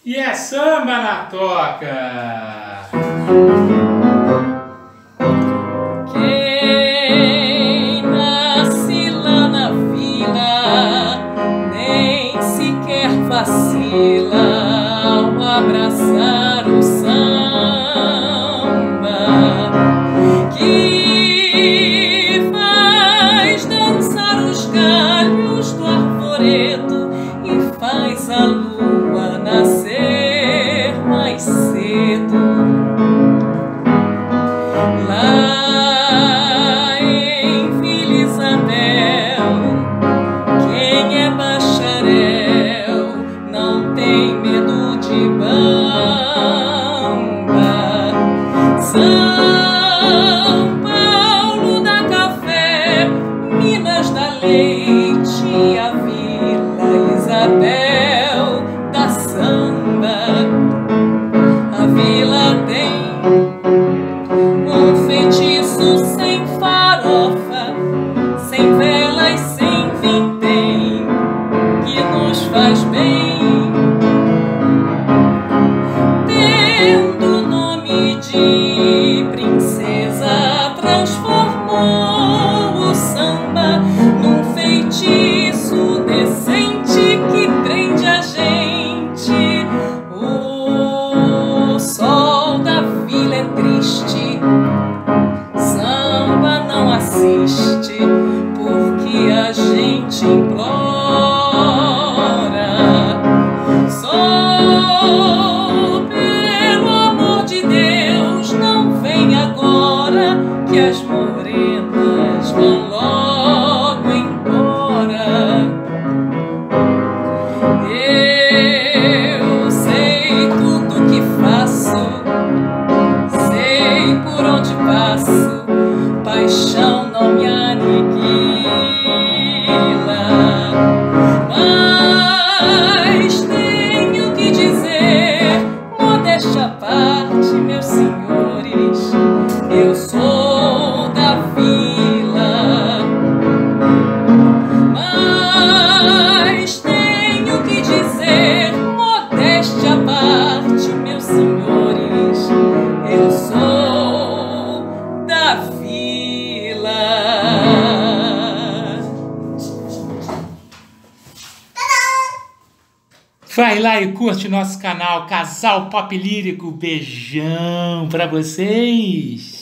E é samba na toca! Quem nasce lá na vila nem sequer vacila ao abraçar o samba que faz dançar os galhos do arvoredo e faz a lua nascer mais cedo. Lá em Vila Isabel, quem é bacharel não tem medo de bamba. São Paulo dá café, Minas dá leite, a Vila Isabel dá samba. A vila tem um feitiço sem farofa, sem velas, sem vintém, que nos faz bem. Tendo o nome de princesa, transformou o samba num feitiço decente que prende a gente. O sol da vila é triste, samba não assiste, porque a gente implora. Sol, pelo amor de Deus, não vem agora, que as morenas vão logo embora. Eu sei tudo que faço, sei por onde passo, paixão não me aniquila. Mas tenho que dizer, modéstia à parte, meus senhores, eu sou da vila. Mas tenho que dizer, modéstia à parte, meus senhores, eu sou da vila. Vai lá e curte nosso canal Casal Pop Lírico. Beijão pra vocês!